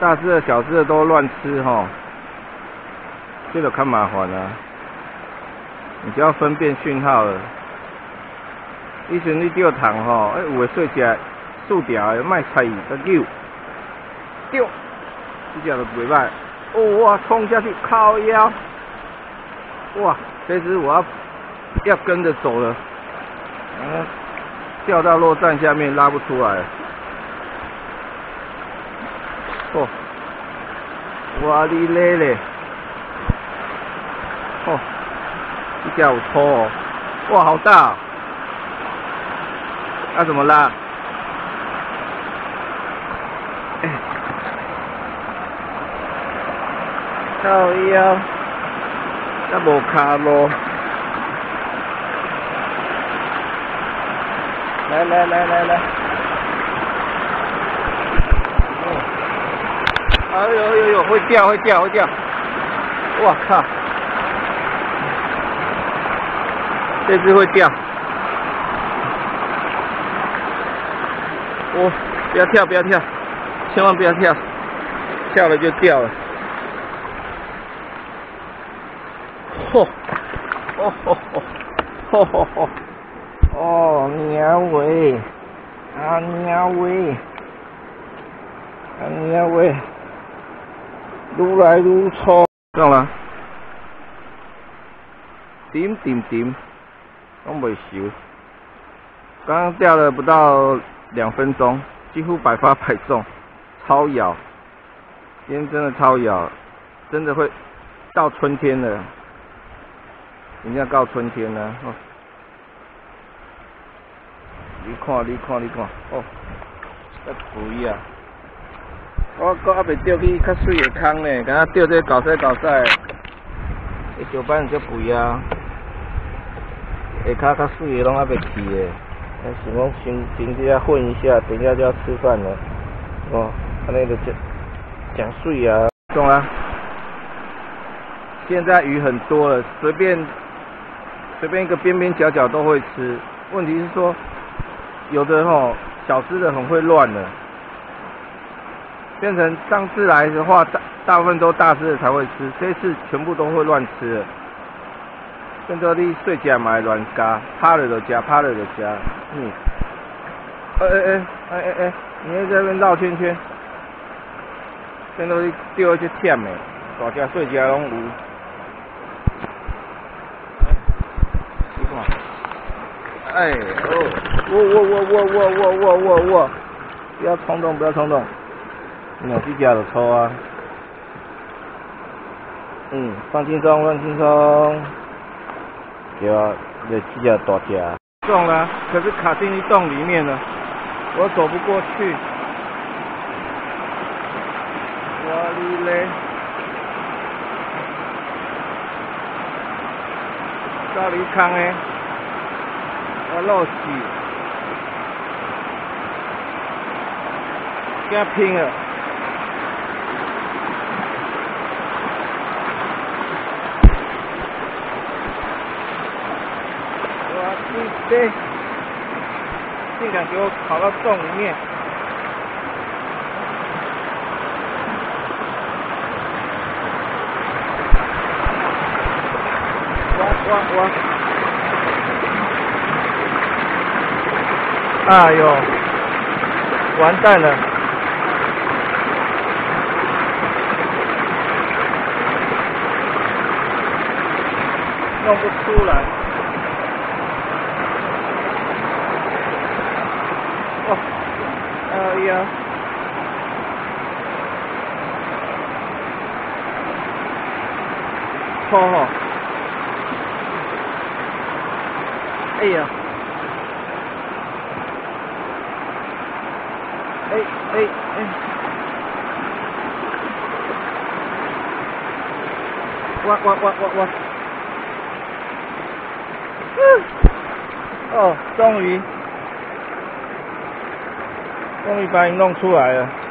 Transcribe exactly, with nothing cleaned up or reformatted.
大只的、小只的都乱吃吼，这就较麻烦啊。你就要分辨讯号了。以前你钓虫吼，哎有的细只竖条的，卖菜个扭，钓，这只就袂歹。哦哇，冲下去靠腰，哇，这只我要要跟着走了，嗯，掉到落站下面拉不出来了。哦，哇哩嘞嘞，哦，这只有粗哦，哇，好大、哦！要、啊、怎么拉？哎，靠腰，那无卡路。来来来来来。哎呦呦呦，会掉会掉会掉！哇靠，这只会掉！哦，不要跳不要跳，千万不要跳，跳了就掉了。嚯！哦吼吼！吼吼吼！哦，鸟尾，啊鸟尾，啊鸟尾。愈来愈粗，中了，点点点，拢袂熟。刚刚钓了不到两分钟，几乎百发百中，超咬。今天真的超咬，真的会到春天了，人家到春天了哦。你看，你看，你看，哦，这肥啊！我搁还袂钓去较水的空呢，敢若钓这搞屎搞屎的，这石板足肥啊，下骹较水的拢还袂去的，想讲先先这混一下，等一下就要吃饭了，哦，安尼就真真水啊，中啊！现在鱼很多了，随便随便一个边边角角都会吃，问题是说有的吼小只的很会乱的。变成上次来的话，大大部分都大只的才会吃，这次全部都会乱吃了。变做你细只嘛会乱加，趴了就加，趴了就加。嗯。哎哎哎哎哎哎，你在这边绕圈圈，变做你钓一些忝的，大只细只拢有。你看，哎哦，我我我我我我我我我，不要冲动，不要冲动。两只脚就粗啊，嗯，放轻松，放轻松，对啊，这只脚大只，中了，可是卡进一洞里面了，我走不过去，哇哩嘞，到里空的，我漏气，跟他拼了。对，竟然给我跑到洞里面！哇哇哇！哎呦，完蛋了！弄不出来。哦，哎呀！好好。哎呀！哎哎哎！哇哇哇哇哇！嗯，哦，终于，终于把你弄出来了。